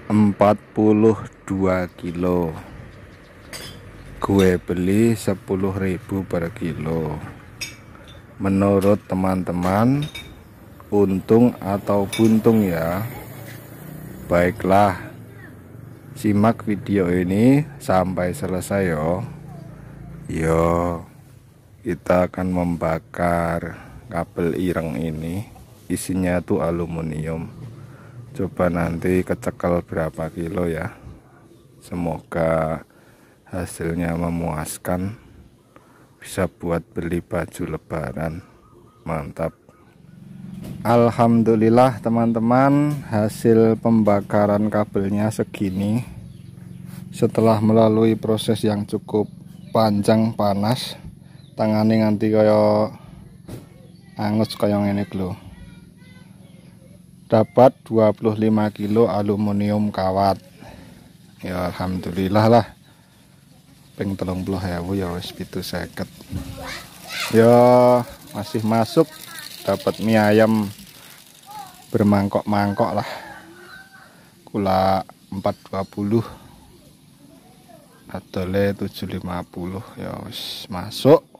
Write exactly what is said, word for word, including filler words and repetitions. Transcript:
empat puluh dua kilo. Gue beli sepuluh ribu per kilo. Menurut teman-teman, untung atau buntung ya? Baiklah, simak video ini sampai selesai yo. Yo, kita akan membakar kabel ireng ini. Isinya tuh aluminium. Coba nanti kecekel berapa kilo ya. Semoga hasilnya memuaskan, bisa buat beli baju lebaran. Mantap. Alhamdulillah teman-teman, hasil pembakaran kabelnya segini. Setelah melalui proses yang cukup panjang panas, tangane nganti kaya angus kaya ngene lho. Dapat dua puluh lima kilo aluminium kawat. Ya alhamdulillah lah. Ping telung puluh ewu ya wis pitu seket. Ya masih masuk, dapat mie ayam bermangkok-mangkok lah. Kula empat dua puluh. Adole tujuh lima puluh ya wis masuk.